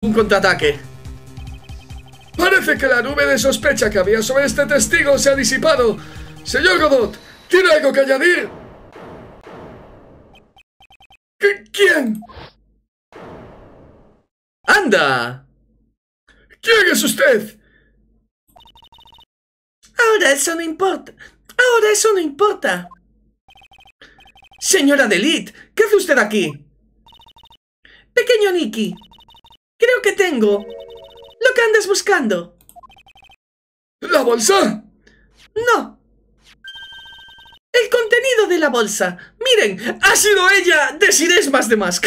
Un contraataque. Parece que la nube de sospecha que había sobre este testigo se ha disipado. Señor Godot, ¿tiene algo que añadir? ¿Quién? ¡Anda! ¿Quién es usted? Ahora eso no importa. Ahora eso no importa. Señora Delit, ¿qué hace usted aquí? Pequeño Nicky, creo que tengo lo que andas buscando. ¿La bolsa? No. El contenido de la bolsa. Miren, ha sido ella. Desiree más de Mask.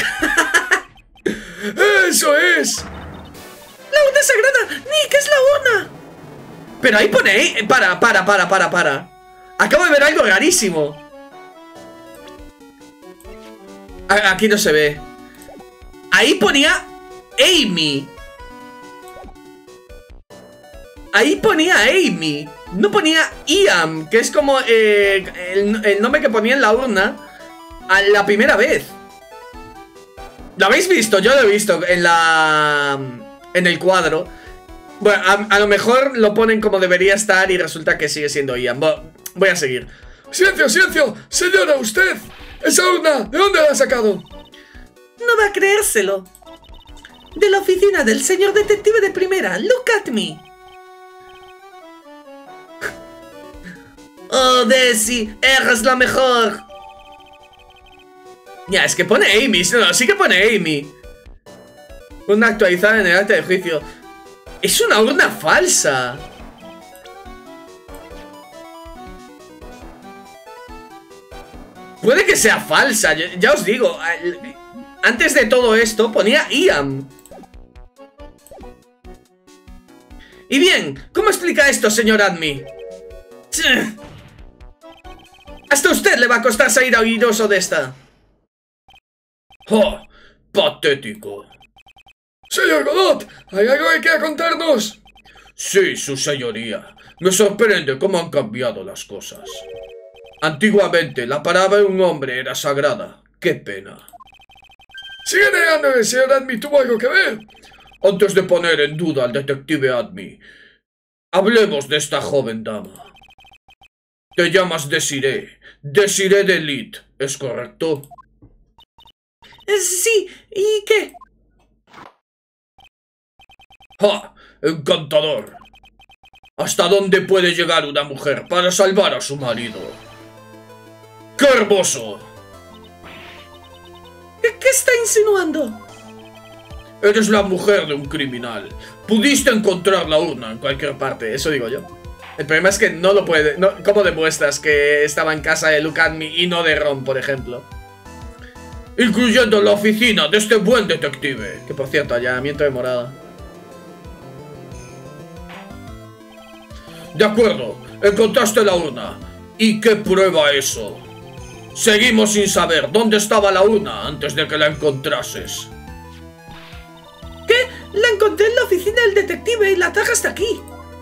¡Eso es! ¡La urna sagrada! ¡Nick, es la urna! Pero ahí pone... Para. Acabo de ver algo rarísimo. Aquí no se ve. Ahí ponía Amy. Ahí ponía Amy. No ponía Ian, que es como el nombre que ponía en la urna a la primera vez. ¿Lo habéis visto? Yo lo he visto en el cuadro. Bueno, a lo mejor lo ponen como debería estar y resulta que sigue siendo Ian. Voy a seguir. ¡Silencio, silencio! Señora, usted. ¡Esa urna! ¿De dónde la ha sacado? No va a creérselo. De la oficina del señor detective de primera. Look at me. Oh, Desi, eres la mejor. Ya, es que pone Amy. No, sí que pone Amy. Una actualizada en el acta de juicio. Es una urna falsa. Puede que sea falsa, ya os digo. Antes de todo esto ponía Ian. Y bien, ¿cómo explica esto, señor Admi? Hasta a usted le va a costar salir airoso de esta. ¡Oh! ¡Patético! Señor Godot, ¿hay algo que quiera contarnos? Sí, su señoría. Me sorprende cómo han cambiado las cosas. Antiguamente la palabra de un hombre era sagrada. ¡Qué pena! ¿Sigue negando que el señor Admi tuvo algo que ver? Antes de poner en duda al detective Admi, hablemos de esta joven dama. Te llamas Desiree. Desiree Delit, ¿es correcto? Sí, ¿y qué? ¡Ja! ¡Encantador! ¿Hasta dónde puede llegar una mujer para salvar a su marido? ¡Qué hermoso! ¿Qué está insinuando? Eres la mujer de un criminal. Pudiste encontrar la urna en cualquier parte. Eso digo yo. El problema es que no lo puede... ¿Cómo demuestras que estaba en casa de Look at me y no de Ron, por ejemplo? Incluyendo la oficina de este buen detective. Que por cierto, allanamiento de morada. De acuerdo, encontraste la urna. ¿Y qué prueba eso? Seguimos sin saber dónde estaba la urna antes de que la encontrases. ¿Qué? La encontré en la oficina del detective y la traje hasta aquí.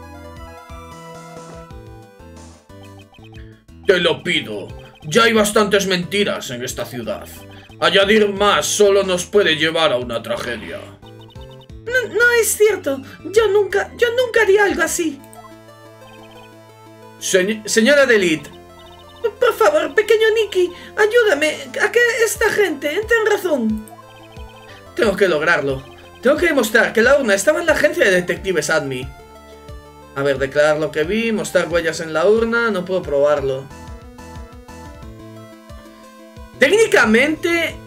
Te lo pido. Ya hay bastantes mentiras en esta ciudad. Añadir más solo nos puede llevar a una tragedia. No es cierto. Yo nunca haría algo así. Señora Delit. Por favor, pequeño Nicky, ayúdame a que esta gente entre en razón. Tengo que lograrlo. Tengo que demostrar que la urna estaba en la agencia de detectives Admi. A ver, declarar lo que vi, mostrar huellas en la urna, no puedo probarlo. Técnicamente...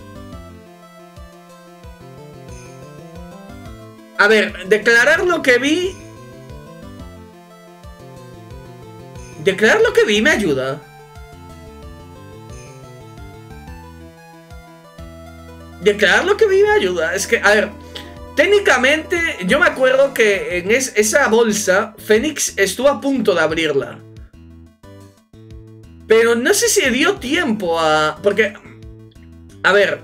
A ver, declarar lo que vi... Declarar lo que vi me ayuda. Declarar lo que vi me ayuda. Es que, a ver... Técnicamente, yo me acuerdo que en esa bolsa, Fénix estuvo a punto de abrirla. Pero no sé si dio tiempo a... Porque... A ver...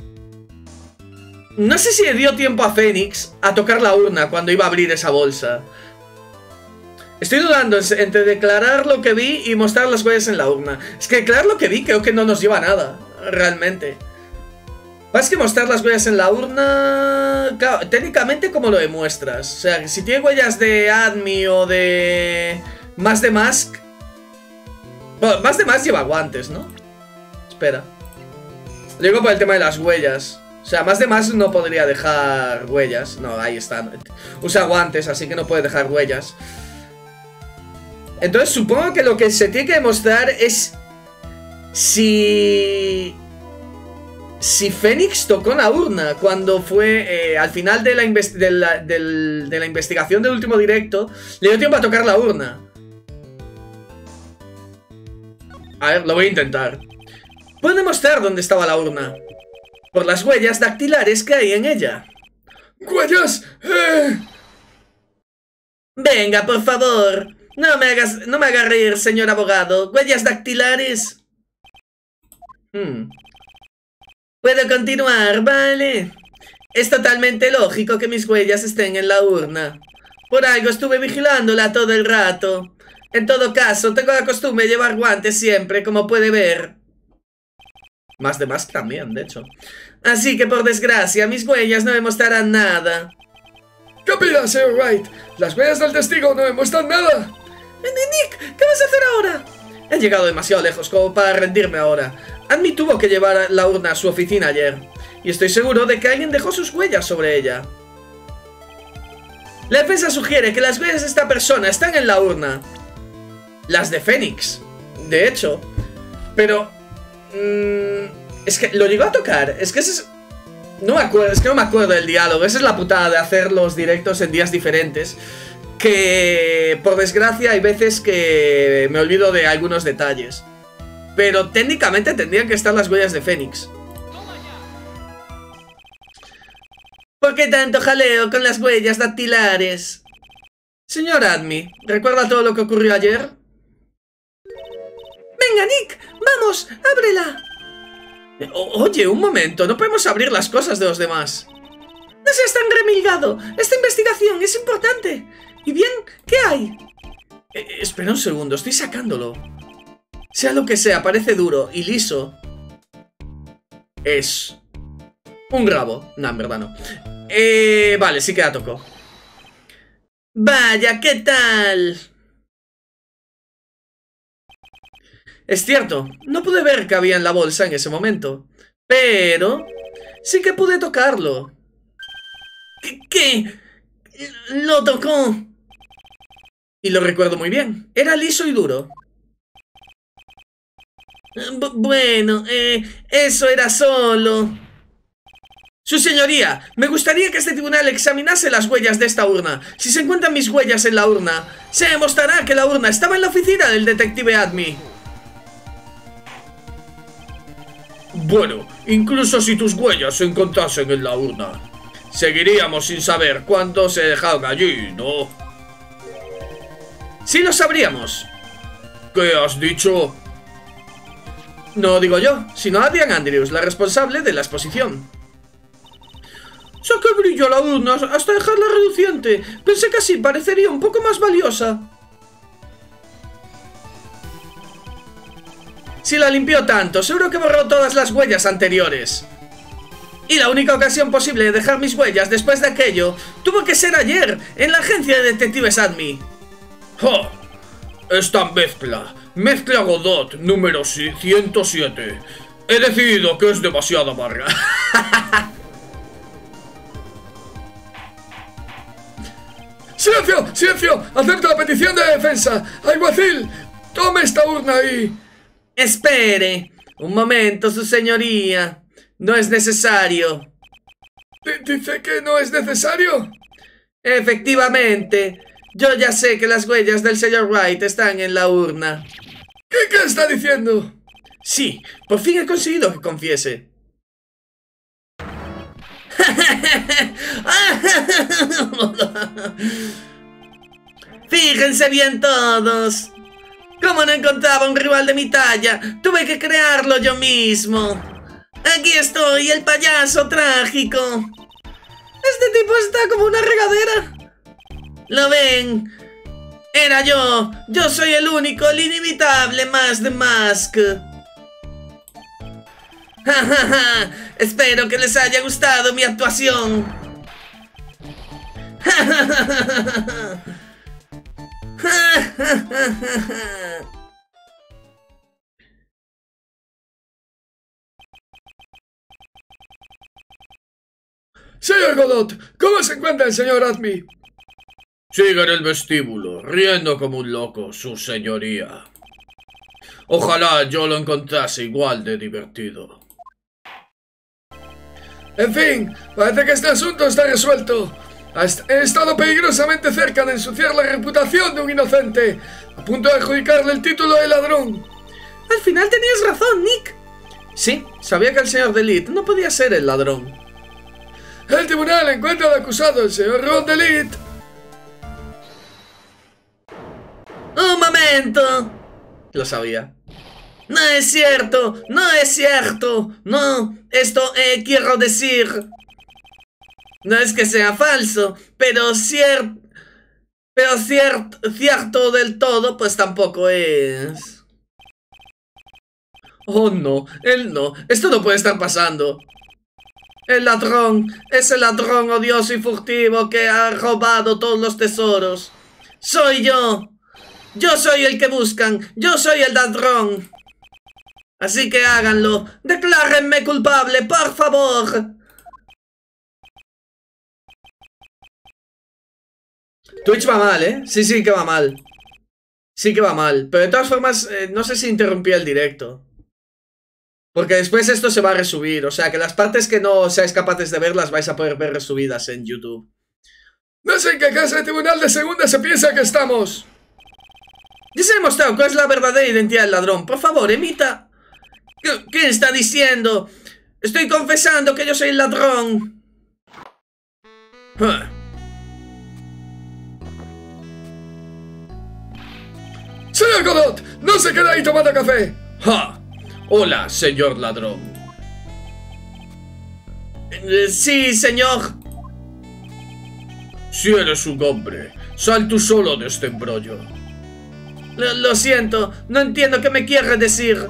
No sé si le dio tiempo a Fénix a tocar la urna cuando iba a abrir esa bolsa. Estoy dudando entre declarar lo que vi y mostrar las huellas en la urna. Es que declarar lo que vi creo que no nos lleva a nada, realmente. Más que mostrar las huellas en la urna... Claro, técnicamente, ¿cómo lo demuestras? O sea, si tiene huellas de Admi o de... Más de Mask... Bueno, Más de Mask lleva guantes, ¿no? Espera. Lo digo por el tema de las huellas. O sea, Más de Mask no podría dejar huellas. No, ahí están. Usa guantes, así que no puede dejar huellas. Entonces, supongo que lo que se tiene que demostrar es... Si Fénix tocó la urna cuando fue al final de la investigación del último directo, le dio tiempo a tocar la urna. A ver, lo voy a intentar. Puedo demostrar dónde estaba la urna por las huellas dactilares que hay en ella. ¡Huellas! Venga, por favor. No me haga reír, señor abogado. ¿Huellas dactilares? Puedo continuar, vale. Es totalmente lógico que mis huellas estén en la urna. Por algo estuve vigilándola todo el rato. En todo caso, tengo la costumbre de llevar guantes siempre, como puede ver. Más de Mask también, de hecho. Así que, por desgracia, mis huellas no me mostrarán nada. ¿Qué opinas, señor Wright? Las huellas del testigo no me muestran nada. Nick, ¿qué vas a hacer ahora? He llegado demasiado lejos como para rendirme ahora. Admi tuvo que llevar la urna a su oficina ayer, y estoy seguro de que alguien dejó sus huellas sobre ella. La defensa sugiere que las huellas de esta persona están en la urna. Las de Fénix, de hecho. Pero... es que lo llegó a tocar. Es que ese es... No me acuerdo, es que no me acuerdo del diálogo. Esa es la putada de hacer los directos en días diferentes. Que, por desgracia, hay veces que me olvido de algunos detalles. Pero técnicamente tendrían que estar las huellas de Fénix. ¿Por qué tanto jaleo con las huellas dactilares? Señor Admi, ¿recuerda todo lo que ocurrió ayer? ¡Venga, Nick! ¡Vamos! ¡Ábrela! Oye, un momento, no podemos abrir las cosas de los demás. No seas tan remilgado. Esta investigación es importante. ¿Y bien? ¿Qué hay? Espera un segundo, estoy sacándolo. Sea lo que sea, parece duro y liso. Es... un rabo. No, en verdad no. Vale, sí que la tocó. Vaya, ¿qué tal? Es cierto, no pude ver qué había en la bolsa en ese momento, pero sí que pude tocarlo. ¿Qué? Lo tocó. Y lo recuerdo muy bien, era liso y duro. Bueno, eso era solo... Su señoría, me gustaría que este tribunal examinase las huellas de esta urna. Si se encuentran mis huellas en la urna, se demostrará que la urna estaba en la oficina del detective Admi. Bueno, incluso si tus huellas se encontrasen en la urna, seguiríamos sin saber cuánto se dejaron allí, ¿no? Sí lo sabríamos. ¿Qué has dicho? No digo yo, sino Adrian Andrews, la responsable de la exposición. Saqué brillo a la urna hasta dejarla reluciente. Pensé que así parecería un poco más valiosa. Si la limpió tanto, seguro que borró todas las huellas anteriores. Y la única ocasión posible de dejar mis huellas después de aquello tuvo que ser ayer, en la agencia de detectives Admi. ¡Ja! Esta mezcla Godot número 107. He decidido que es demasiado amarga. ¡Silencio! ¡Silencio! ¡Acepto la petición de defensa! ¡Alguacil! ¡Tome esta urna ahí! Espere. Un momento, su señoría. No es necesario. ¿Dice que no es necesario? Efectivamente. Yo ya sé que las huellas del señor Wright están en la urna. ¿Qué está diciendo? Sí, por fin he conseguido que confiese. Fíjense bien todos. Como no encontraba un rival de mi talla, tuve que crearlo yo mismo. Aquí estoy, el payaso trágico. Este tipo está como una regadera. ¿Lo ven? Era yo. Yo soy el único, el inimitable Más de Mask. Espero que les haya gustado mi actuación. Señor Godot, ¿cómo se encuentra el señor Admi? Sigue en el vestíbulo, riendo como un loco, su señoría. Ojalá yo lo encontrase igual de divertido. En fin, parece que este asunto está resuelto. He estado peligrosamente cerca de ensuciar la reputación de un inocente, a punto de adjudicarle el título de ladrón. Al final tenías razón, Nick. Sí, sabía que el señor DeLeet no podía ser el ladrón. El tribunal encuentra al acusado, el señor Ron DeLeet. ¡Un momento! Lo sabía. No es cierto, no es cierto. No, esto quiero decir. No es que sea falso, pero cierto del todo, pues tampoco es. Oh no, él no. Esto no puede estar pasando. El ladrón es el ladrón odioso y furtivo que ha robado todos los tesoros. Soy yo. Yo soy el que buscan. Yo soy el ladrón. Así que háganlo. Declárenme culpable, por favor. Twitch va mal, ¿eh? Sí que va mal. Sí que va mal. Pero de todas formas, no sé si interrumpí el directo. Porque después esto se va a resubir. O sea, que las partes que no seáis capaces de ver las vais a poder ver resubidas en YouTube. No sé en qué casa de tribunal de segunda se piensa que estamos. Ya se ha demostrado cuál es la verdadera identidad del ladrón. Por favor, emita. ¿Qué está diciendo? Estoy confesando que yo soy el ladrón. Señor Godot, no se quede ahí tomando café. ¡Ja! Hola, señor ladrón. Sí, señor. Si eres un hombre, sal tú solo de este embrollo. Lo siento, no entiendo qué me quiere decir.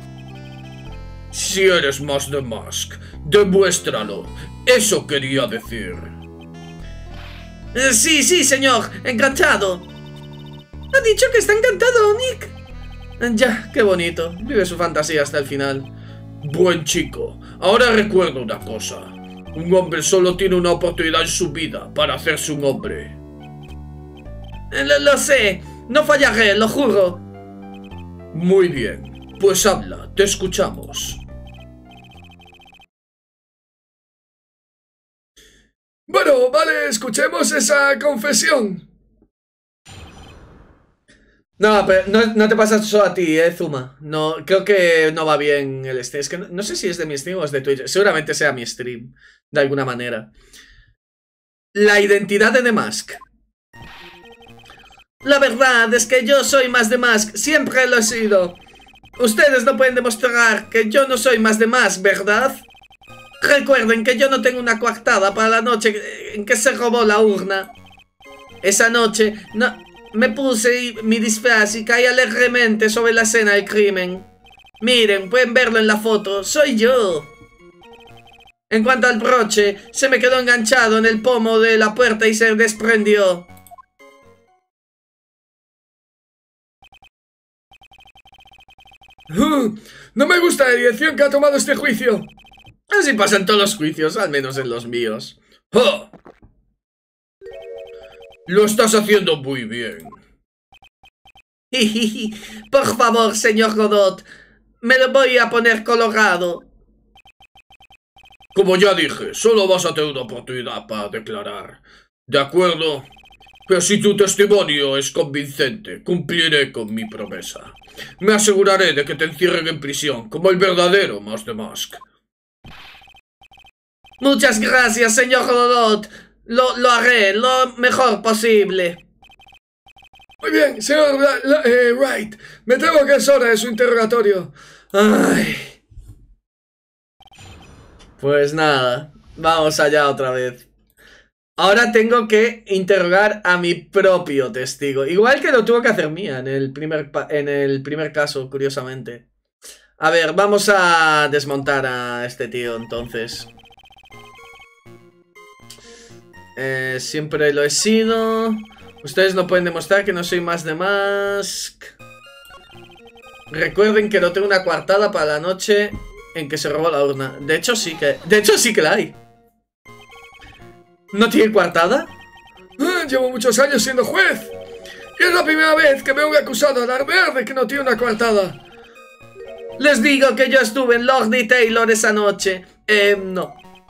Si eres más de Mask, demuéstralo. Eso quería decir. Sí, señor, encantado. Ha dicho que está encantado, Nick. Ya, qué bonito. Vive su fantasía hasta el final. Buen chico. Ahora recuerdo una cosa. Un hombre solo tiene una oportunidad en su vida para hacerse un hombre. Lo sé. No fallaré, lo juro. Muy bien. Pues habla, te escuchamos. Bueno, vale, escuchemos esa confesión. No, pero no te pasa solo a ti, Zuma. No, creo que no va bien el stream. Es que no sé si es de mi stream o es de Twitch. Seguramente sea mi stream, de alguna manera. La identidad de The Mask. La verdad es que yo soy más The Mask. Siempre lo he sido. Ustedes no pueden demostrar que yo no soy más The Mask, ¿verdad? Recuerden que yo no tengo una coartada para la noche en que se robó la urna. Esa noche me puse mi disfraz y caí alegremente sobre la escena del crimen. Miren, pueden verlo en la foto. Soy yo. En cuanto al broche, se me quedó enganchado en el pomo de la puerta y se desprendió. No me gusta la dirección que ha tomado este juicio. Así pasan todos los juicios, al menos en los míos. ¡Ja! Lo estás haciendo muy bien. Por favor, señor Godot, me lo voy a poner colorado. Como ya dije, solo vas a tener una oportunidad para declarar. ¿De acuerdo? Pero si tu testimonio es convincente, cumpliré con mi promesa. Me aseguraré de que te encierren en prisión, como el verdadero Master Mask. Muchas gracias, señor Godot. Lo haré lo mejor posible. Muy bien, señor Wright. Me temo que es hora de su interrogatorio. Ay. Pues nada, vamos allá otra vez. Ahora tengo que interrogar a mi propio testigo. Igual que lo tuvo que hacer Mía en el primer caso, curiosamente. A ver, vamos a desmontar a este tío entonces. Siempre lo he sido. Ustedes no pueden demostrar que no soy más de Mask. Recuerden que no tengo una coartada para la noche en que se robó la urna. De hecho sí que la hay. ¿No tiene coartada? Llevo muchos años siendo juez. Y es la primera vez que veo un acusado alarmear de que no tiene una coartada. Les digo que yo estuve en Lordy Taylor esa noche. No.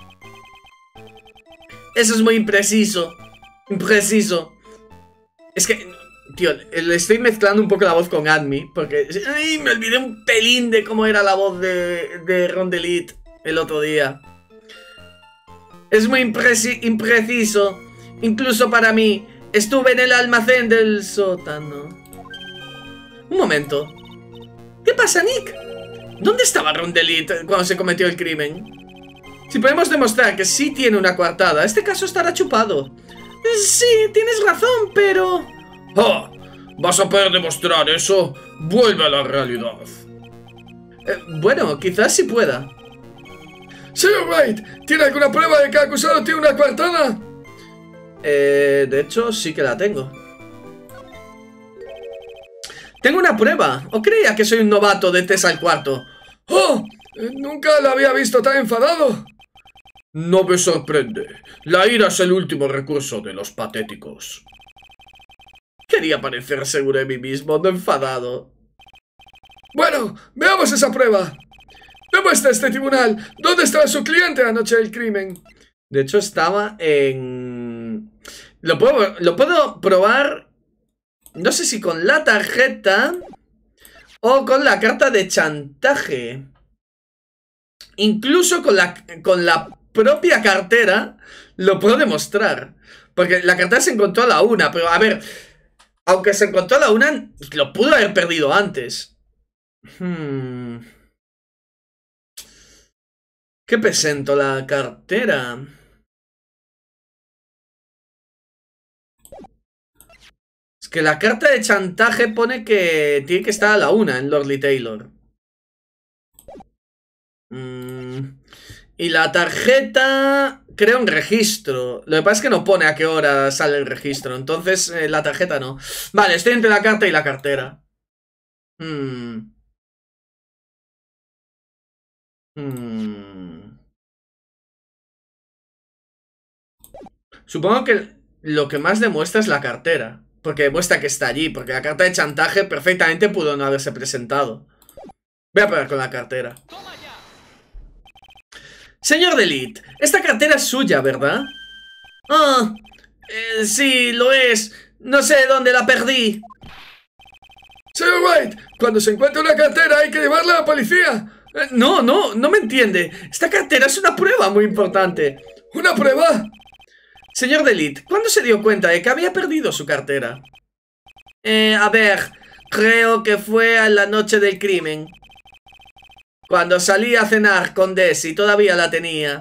Eso es muy impreciso. Impreciso. Es que, tío, le estoy mezclando un poco la voz con Admi. Porque ay, me olvidé un pelín de cómo era la voz de Rondelit el otro día. Es muy impreciso. Incluso para mí. Estuve en el almacén del sótano. Un momento. ¿Qué pasa, Nick? ¿Dónde estaba Rondelit cuando se cometió el crimen? Si podemos demostrar que sí tiene una coartada, este caso estará chupado. Sí, tienes razón, pero... ¡Ah! ¿Vas a poder demostrar eso? Vuelve a la realidad. Bueno, quizás sí pueda. Señor Wright, ¿tiene alguna prueba de que el acusado tiene una coartada? De hecho, sí que la tengo. Tengo una prueba. ¿O creía que soy un novato de Tessa al cuarto? ¡Oh! Nunca lo había visto tan enfadado. No me sorprende. La ira es el último recurso de los patéticos. Quería parecer seguro de mí mismo, no enfadado. Bueno, veamos esa prueba. Demuestra este tribunal dónde estaba su cliente la noche del crimen. De hecho, estaba en... Lo puedo probar... No sé si con la tarjeta o con la carta de chantaje. Incluso con la propia cartera lo puedo demostrar. Porque la cartera se encontró a la 1. Pero a ver, aunque se encontró a la 1, lo pudo haber perdido antes. ¿Qué presento? La cartera. Es que la carta de chantaje pone que tiene que estar a la 1 en Lordy Taylor. Y la tarjeta... Creo en registro. Lo que pasa es que no pone a qué hora sale el registro. Entonces la tarjeta no. Vale, estoy entre la carta y la cartera. Supongo que lo que más demuestra es la cartera. Porque demuestra que está allí. Porque la carta de chantaje perfectamente pudo no haberse presentado. Voy a probar con la cartera. Señor Delit, esta cartera es suya, ¿verdad? Ah, sí, lo es. No sé dónde la perdí. Señor White, cuando se encuentra una cartera hay que llevarla a la policía. No me entiende. Esta cartera es una prueba muy importante. ¿Una prueba? Señor Delit, ¿cuándo se dio cuenta de que había perdido su cartera? A ver, creo que fue a la noche del crimen. Cuando salí a cenar con Desi, todavía la tenía.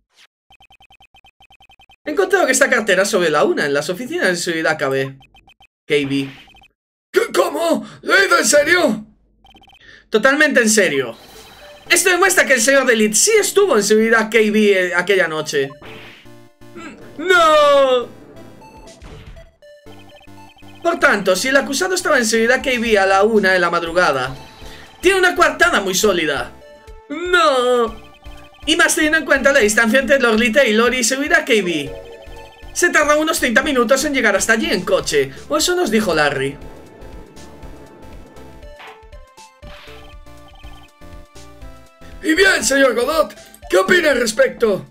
He encontrado que esta cartera es sobre la 1 en las oficinas de seguridad KB. ¿Cómo? ¿Lo he ido en serio? Totalmente en serio. Esto demuestra que el señor Delit sí estuvo en seguridad KB aquella noche. ¡No! Por tanto, si el acusado estaba en seguridad KB a la 1 de la madrugada, tiene una coartada muy sólida. ¡No! Y más teniendo en cuenta la distancia entre Lordy Taylor y seguridad KB. Se tarda unos 30 minutos en llegar hasta allí en coche. O eso nos dijo Larry. Y bien, señor Godot, ¿qué opina al respecto?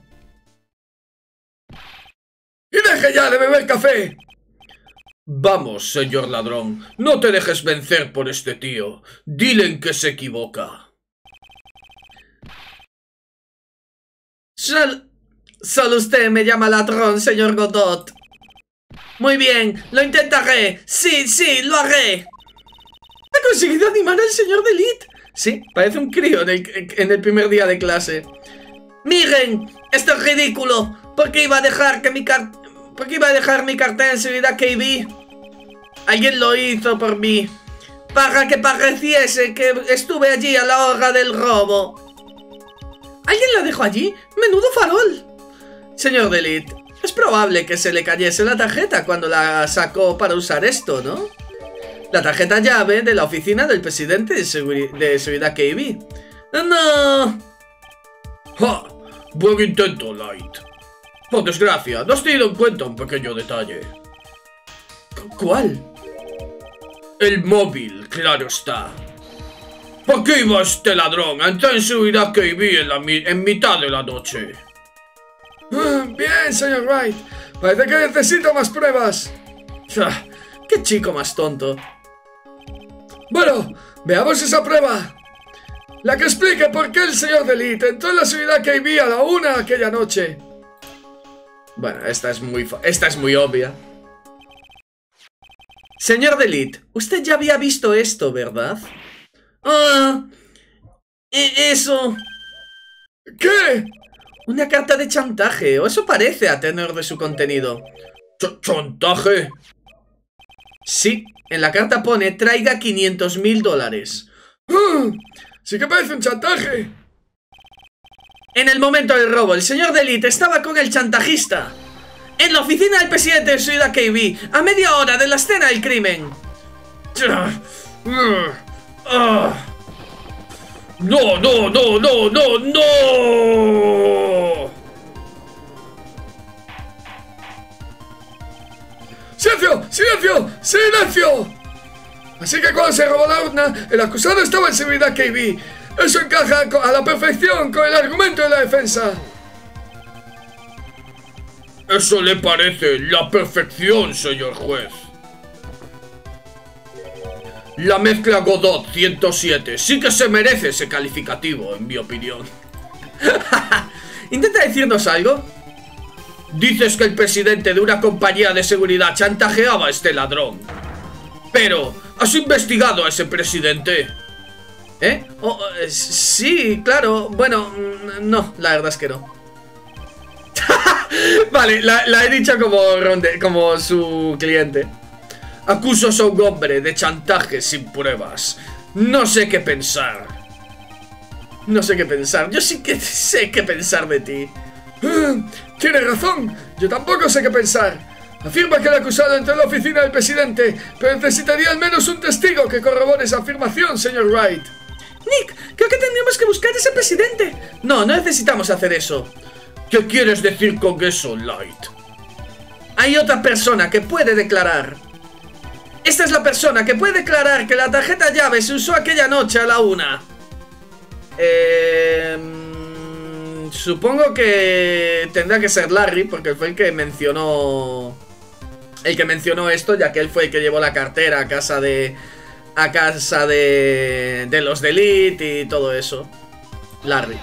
¡Y deje ya de beber café! Vamos, señor ladrón, no te dejes vencer por este tío. Dile en que se equivoca. Solo usted me llama ladrón, señor Godot. Muy bien, lo intentaré. Sí, lo haré. ¿Ha conseguido animar al señor Delit? Sí, parece un crío en el primer día de clase. Miren, esto es ridículo. ¿Por qué iba a dejar mi cartera en seguridad KB? Alguien lo hizo por mí. para que pareciese que estuve allí a la hora del robo. ¿Alguien la dejó allí? ¡Menudo farol! Señor DeLite, es probable que se le cayese la tarjeta cuando la sacó para usar esto, ¿no? La tarjeta llave de la oficina del presidente de seguridad KB. ¡No! ¡Ja! Buen intento, Light. Por desgracia, no has tenido en cuenta un pequeño detalle. ¿Cuál? El móvil, claro está. ¿Por qué iba este ladrón a entrar en seguridad KB en mitad de la noche? Bien, señor Wright. Parece que necesito más pruebas. ¡Qué chico más tonto! Bueno, veamos esa prueba. La que explique por qué el señor DeLite entró en la seguridad KB a la 1 aquella noche. Bueno, esta es muy obvia. Señor DeLite, usted ya había visto esto, ¿verdad? Eso... ¿Qué? Una carta de chantaje, o eso parece a tenor de su contenido. ¿Chantaje? Sí, en la carta pone traiga $500.000. Sí que parece un chantaje. En el momento del robo, el señor DeLite estaba con el chantajista en la oficina del presidente de Seguridad KB, a media hora de la escena del crimen. ¡No, no, no, no, no, no! ¡Silencio! ¡Silencio! ¡Silencio! Así que cuando se robó la urna, el acusado estaba en seguridad KB. Eso encaja a la perfección con el argumento de la defensa. Eso le parece la perfección, señor juez. La mezcla Godot 107 sí que se merece ese calificativo, en mi opinión. ¿Intenta decirnos algo? Dices que el presidente de una compañía de seguridad chantajeaba a este ladrón. Pero, ¿has investigado a ese presidente? ¿Eh? Sí, claro. Bueno, no, la verdad es que no. Vale, la he dicho como su cliente. Acusas a un hombre de chantaje sin pruebas. No sé qué pensar. No sé qué pensar. Yo sí que sé qué pensar de ti. Tiene razón. Yo tampoco sé qué pensar. Afirma que el acusado entró en la oficina del presidente, pero necesitaría al menos un testigo que corrobore esa afirmación, señor Wright. Nick, creo que tendríamos que buscar a ese presidente. No necesitamos hacer eso. ¿Qué quieres decir con eso, Light? Hay otra persona que puede declarar. Esta es la persona que puede declarar que la tarjeta llave se usó aquella noche a la 1. Supongo que tendrá que ser Larry, porque fue el que mencionó esto, ya que él fue el que llevó la cartera a casa de los DeLite y todo eso. Larry.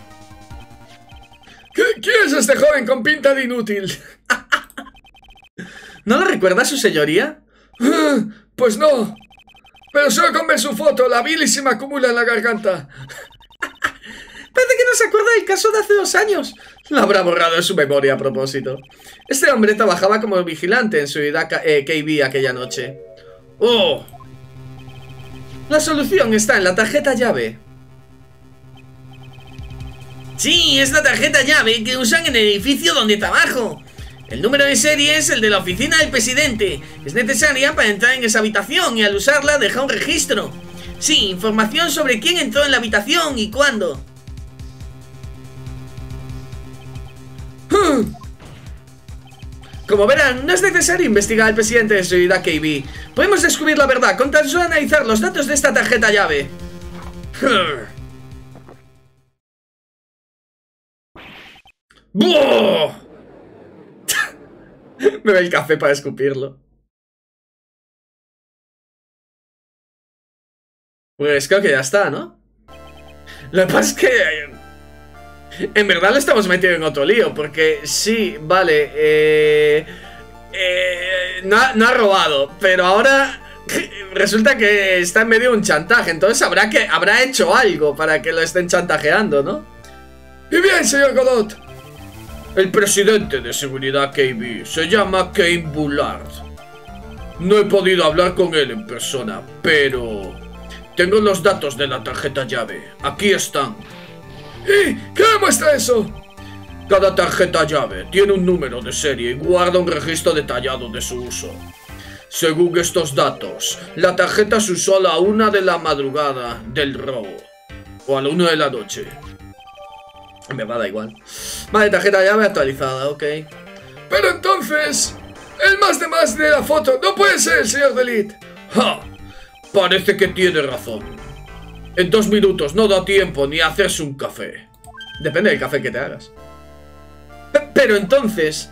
¿Quién es este joven con pinta de inútil? ¿No lo recuerda su señoría? Pues no. Pero solo con ver su foto, la bilis se me acumula en la garganta. Parece que no se acuerda del caso de hace 2 años. Lo habrá borrado de su memoria a propósito. Este hombre trabajaba como vigilante en Seguridad KB aquella noche. ¡Oh! La solución está en la tarjeta llave. Sí, es la tarjeta llave que usan en el edificio donde trabajo. El número de serie es el de la oficina del presidente. Es necesaria para entrar en esa habitación y al usarla deja un registro. Sí, información sobre quién entró en la habitación y cuándo. Como verán, no es necesario investigar al presidente de Seguridad KB. Podemos descubrir la verdad con tan solo analizar los datos de esta tarjeta llave. ¡Buah! Me ve el café para escupirlo. Pues creo que ya está, ¿no? Lo que pasa es que en verdad lo estamos metiendo en otro lío. Porque sí, vale, no ha robado, pero ahora resulta que está en medio de un chantaje. Entonces habrá hecho algo para que lo estén chantajeando, ¿no? Y bien, señor Godot. El presidente de Seguridad KB se llama Kane Bullard. No he podido hablar con él en persona, pero tengo los datos de la tarjeta llave. Aquí están. ¿Y qué demuestra eso? Cada tarjeta llave tiene un número de serie y guarda un registro detallado de su uso. Según estos datos, la tarjeta se usó a la 1 de la madrugada del robo. O a la 1 de la noche. Me va, da igual. Vale, tarjeta llave actualizada, ok. Pero entonces, el más de la foto no puede ser el señor Delit. ¡Ja! Parece que tiene razón. En 2 minutos no da tiempo ni a hacerse un café. Depende del café que te hagas. Pero entonces...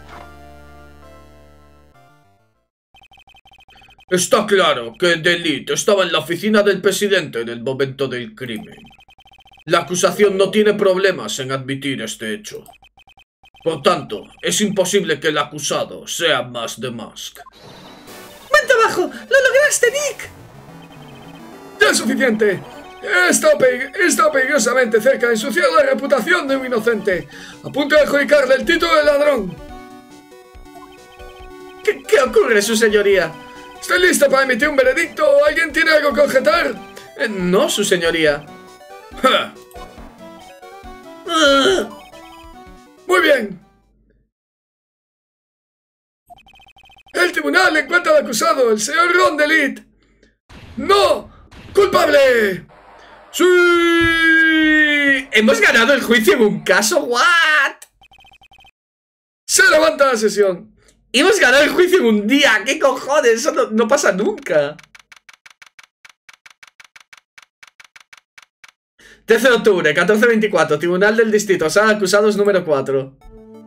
Está claro que Delit estaba en la oficina del presidente en el momento del crimen. La acusación no tiene problemas en admitir este hecho. Por tanto, es imposible que el acusado sea Mask the Mask. ¡Buen trabajo! ¡Lo lograste, Nick! ¡Ya es suficiente! He estado peligrosamente cerca de ensuciar la reputación de un inocente. A punto de adjudicarle el título de ladrón. ¿Qué ocurre, su señoría? ¿Estoy lista para emitir un veredicto? ¿Alguien tiene algo que objetar? No, su señoría. ¡Ja! Muy bien. El tribunal encuentra al acusado, el señor Ron Delit. ¡No! ¡Culpable! ¡Sí! ¿Hemos ganado el juicio en un caso? ¿What? Se levanta la sesión. ¡Hemos ganado el juicio en un día! ¿Qué cojones? Eso no pasa nunca. 13 de octubre, 14:24, Tribunal del Distrito, sala de acusados número 4.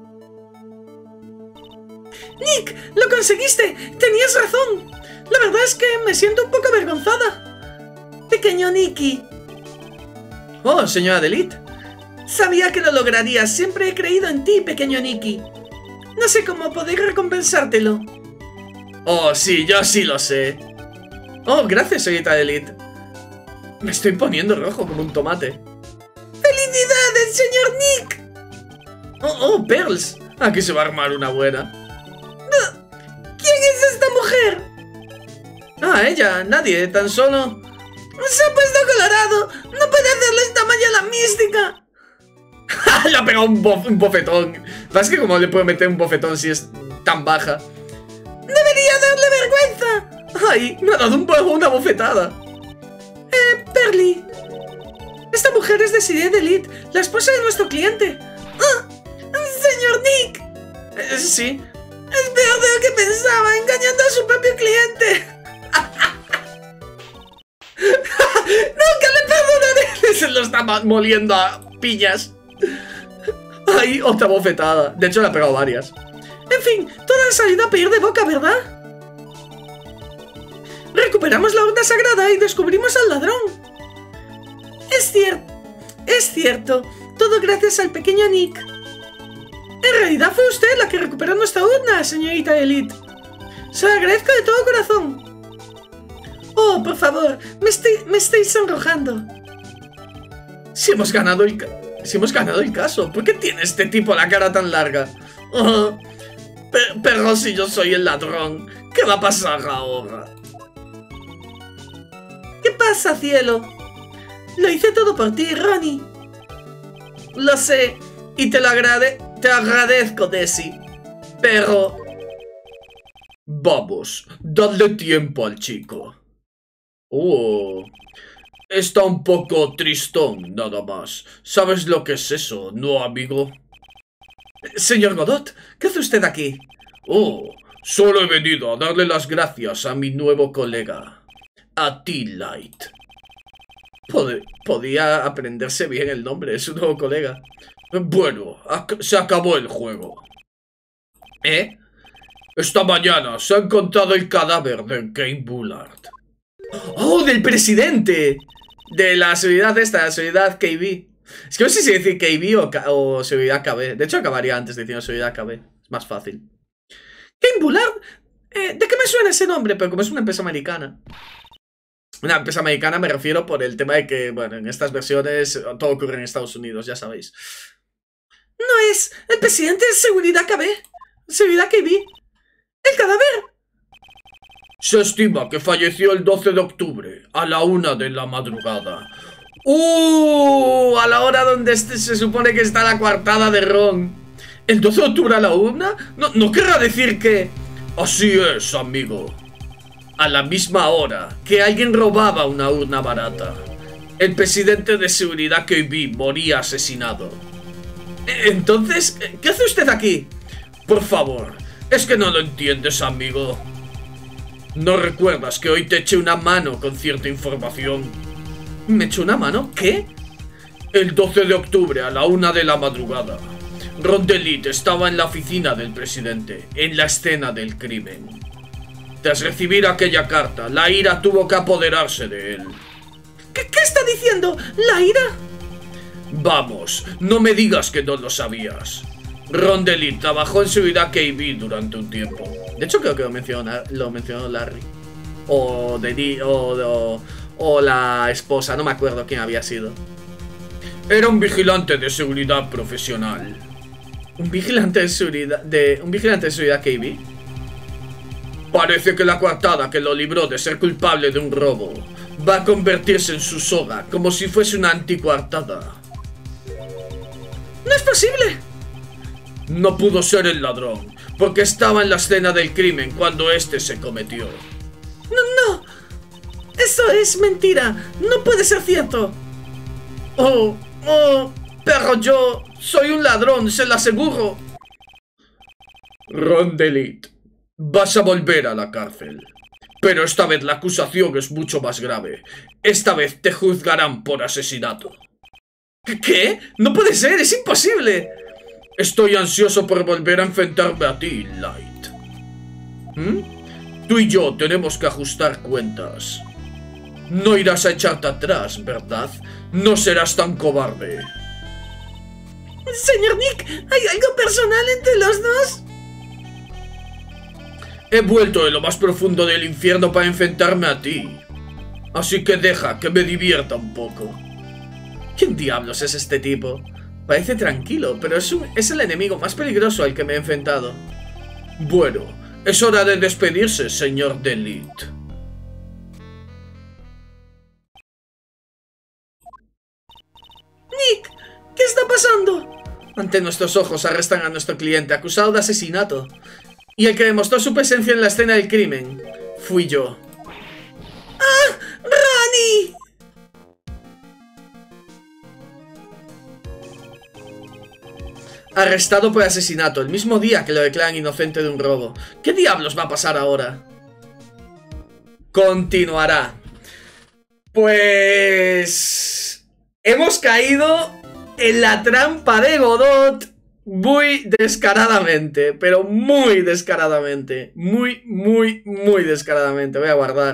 Nick, lo conseguiste. Tenías razón. La verdad es que me siento un poco avergonzada. Pequeño Nicky. Oh, señora Delit. Sabía que lo lograrías. Siempre he creído en ti, pequeño Nicky. No sé cómo poder recompensártelo. Oh, sí, yo sí lo sé. Oh, gracias, señorita Delit. Me estoy poniendo rojo como un tomate. ¡Felicidades, señor Nick! Oh, Pearls. Aquí se va a armar una buena. ¿Quién es esta mujer? Ah, ella, nadie, tan solo... Se ha puesto colorado. No puede hacerle esta magia a la mística. Le ha pegado un bofetón. ¿Sabes que cómo le puedo meter un bofetón si es tan baja? Debería darle vergüenza. Ay, me ha dado una bofetada. Perly. Esta mujer es de Siria Delit, la esposa de nuestro cliente. ¡Ah! ¡Señor Nick! Sí. Es peor de lo que pensaba, engañando a su propio cliente. ¡Nunca le perdonaré! Se lo está moliendo a piñas. Ay, otra bofetada. De hecho, le ha pegado varias. En fin, todo ha salido a pedir de boca, ¿verdad? Recuperamos la urna sagrada y descubrimos al ladrón. Es cierto, todo gracias al pequeño Nick. En realidad fue usted la que recuperó nuestra urna, señorita Delit. Se lo agradezco de todo corazón. Oh, por favor, me estoy sonrojando. Si hemos ganado el caso, ¿por qué tiene este tipo la cara tan larga? Oh, pero si yo soy el ladrón, ¿qué va a pasar ahora? ¿Qué pasa, cielo? Lo hice todo por ti, Ronnie. Lo sé, y te agradezco, Desi. Pero... Vamos, dadle tiempo al chico. Oh... Está un poco tristón, nada más. ¿Sabes lo que es eso, no, amigo? Señor Godot, ¿qué hace usted aquí? Oh, solo he venido a darle las gracias a mi nuevo colega, a T-Light. Podía aprenderse bien el nombre de su nuevo colega. Bueno, se acabó el juego. ¿Eh? Esta mañana se ha encontrado el cadáver de Kane Bullard. ¡Oh, del presidente! De la seguridad esta, la seguridad KB. Es que no sé si decir KB o seguridad KB. De hecho, acabaría antes diciendo seguridad KB. Es más fácil. ¿Kane Bullard? ¿De qué me suena ese nombre? Pero como es una empresa americana. Una empresa americana me refiero por el tema de que, bueno, en estas versiones todo ocurre en Estados Unidos, ya sabéis. No es el presidente de seguridad KB. Seguridad KB. El cadáver. Se estima que falleció el 12 de octubre, a la 1 de la madrugada. A la hora donde se supone que está la coartada de Ron. ¿El 12 de octubre a la 1? No querrá decir que... Así es, amigo. A la misma hora que alguien robaba una urna barata. El presidente de seguridad KB moría asesinado. Entonces, ¿qué hace usted aquí? Por favor, es que no lo entiendes, amigo. ¿No recuerdas que hoy te eché una mano con cierta información? ¿Me echó una mano? ¿Qué? El 12 de octubre a la 1 de la madrugada, Ron DeLite estaba en la oficina del presidente, en la escena del crimen. Tras recibir aquella carta, la ira tuvo que apoderarse de él. ¿Qué está diciendo? ¿La ira? Vamos, no me digas que no lo sabías. Ron DeLite trabajó en seguridad KB durante un tiempo. De hecho creo que lo mencionó Larry. O la esposa, no me acuerdo quién había sido. Era un vigilante de seguridad profesional. ¿Un vigilante de seguridad KB? Parece que la coartada que lo libró de ser culpable de un robo va a convertirse en su soga, como si fuese una anticoartada. ¡No es posible! No pudo ser el ladrón, porque estaba en la escena del crimen cuando este se cometió. ¡No! ¡Eso es mentira! ¡No puede ser cierto! Pero yo soy un ladrón, se lo aseguro. Ron DeLite, vas a volver a la cárcel. Pero esta vez la acusación es mucho más grave. Esta vez te juzgarán por asesinato. ¿Qué? ¡No puede ser! ¡Es imposible! Estoy ansioso por volver a enfrentarme a ti, Light. Tú y yo tenemos que ajustar cuentas. No irás a echarte atrás, ¿verdad? No serás tan cobarde. Señor Nick, ¿hay algo personal entre los dos? He vuelto de lo más profundo del infierno para enfrentarme a ti. Así que deja que me divierta un poco. ¿Quién diablos es este tipo? Parece tranquilo, pero es el enemigo más peligroso al que me he enfrentado. Bueno, es hora de despedirse, señor DeLite. Nick, ¿qué está pasando? Ante nuestros ojos arrestan a nuestro cliente acusado de asesinato. Y el que demostró su presencia en la escena del crimen fui yo. ¡Ah! ¡Ronnie! Arrestado por asesinato, el mismo día que lo declaran inocente de un robo. ¿Qué diablos va a pasar ahora? Continuará. Pues... hemos caído en la trampa de Godot muy descaradamente, pero muy descaradamente. Muy descaradamente. Voy a guardar.